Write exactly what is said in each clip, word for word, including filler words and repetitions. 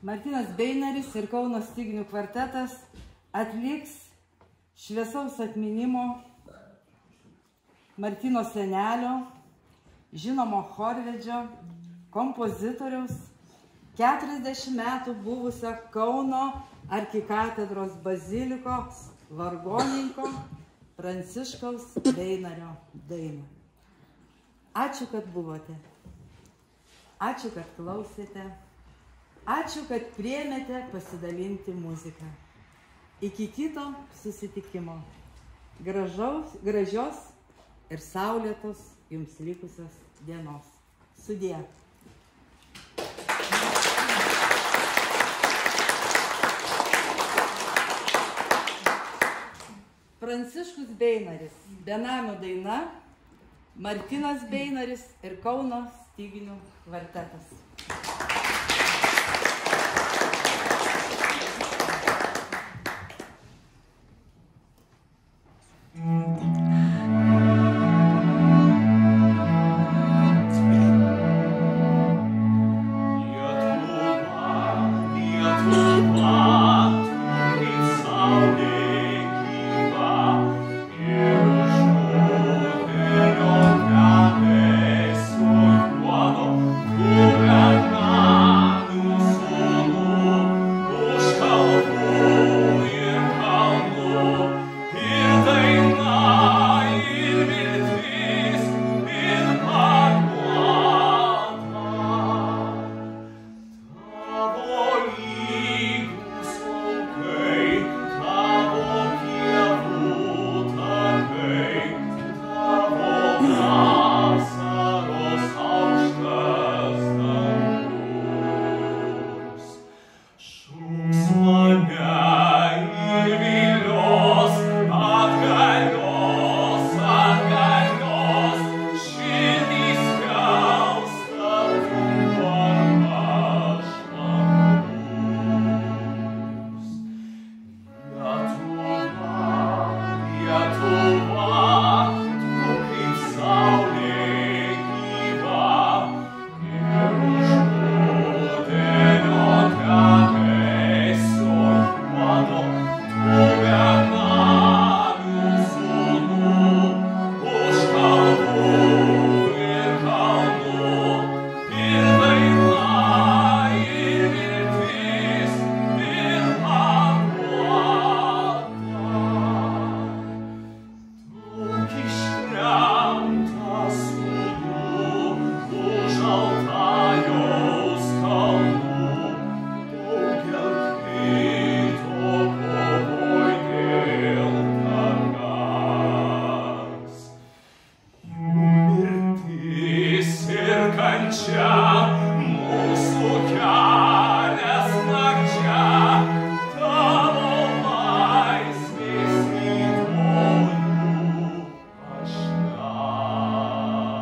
Martynas Beinaris ir Kauno styginių kvartetas atliks šviesaus atminimo Martyno senelio, žinomo chorvedžio, kompozitoriaus, keturiasdešimt metų buvusio Kauno arkikatedros bazilikos vargonininko Pranciškaus Beinario dainą. Ačiū, kad buvote. Ačiū, kad klausėte. Ačiū, kad priėmėte pasidalinti muziką. Iki kito susitikimo. Gražaus, gražios ir saulėtos jums likusios dienos. Sudie. Pranciškus Beinaris, benamio daina, Martynas Beinaris ir Kauno styginių kvartetas.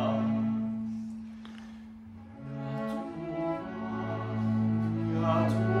God.